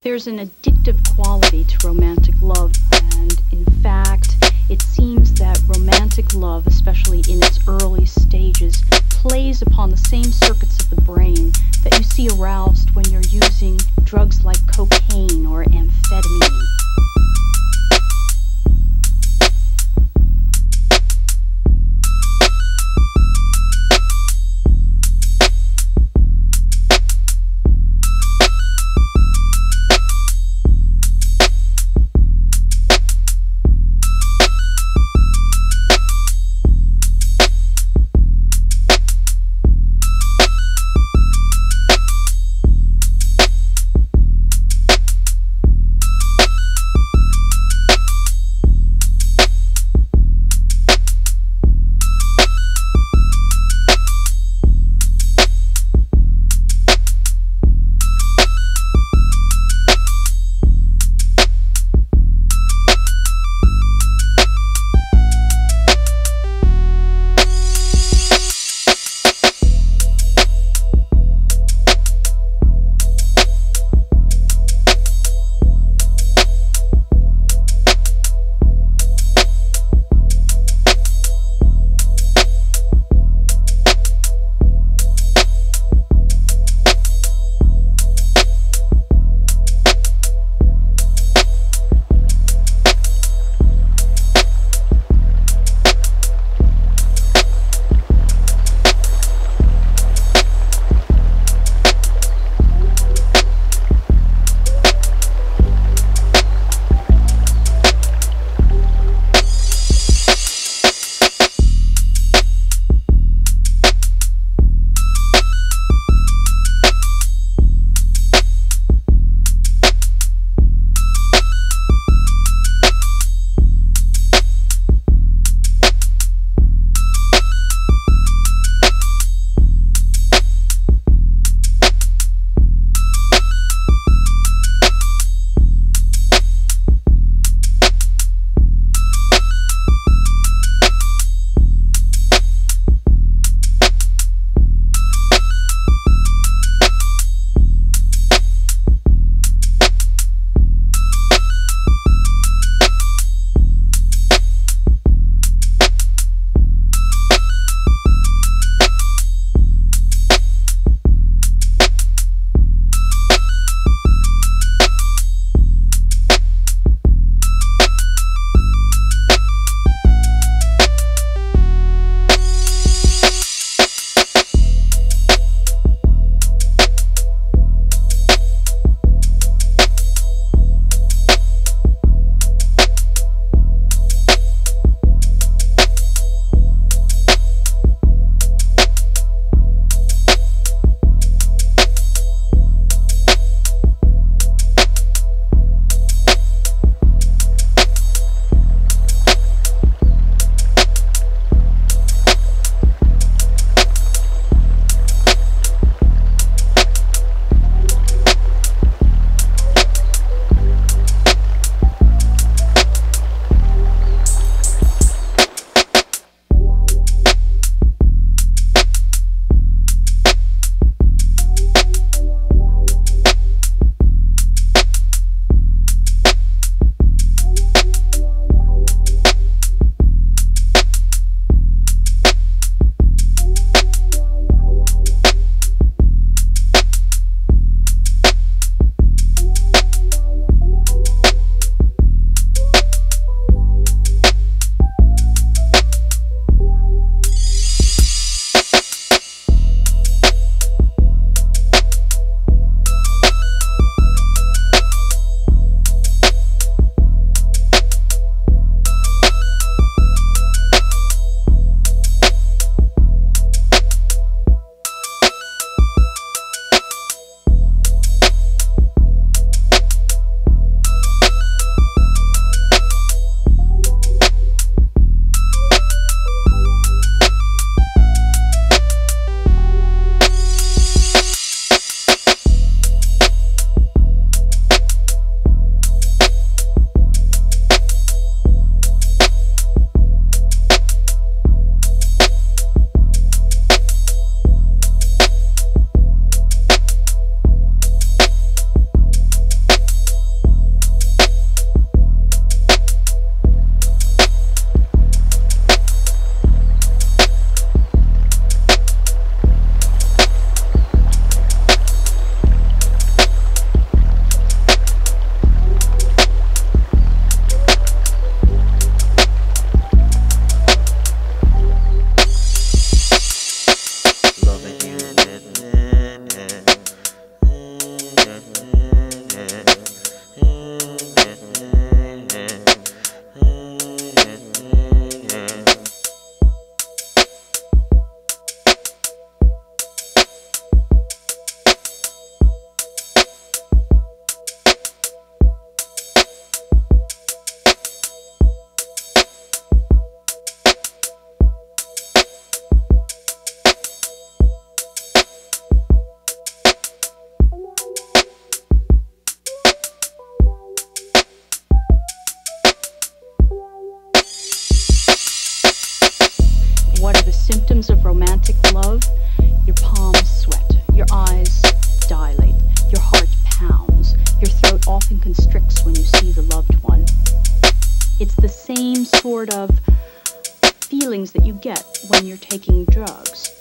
There's an addictive quality to romantic love, and in fact, it seems that romantic love, especially in its early stages, plays upon the same circuits of the brain that you see aroused when you're using drugs like cocaine or amphetamine. love, your palms sweat, your eyes dilate, your heart pounds, your throat often constricts when you see the loved one. It's the same sort of feelings that you get when you're taking drugs.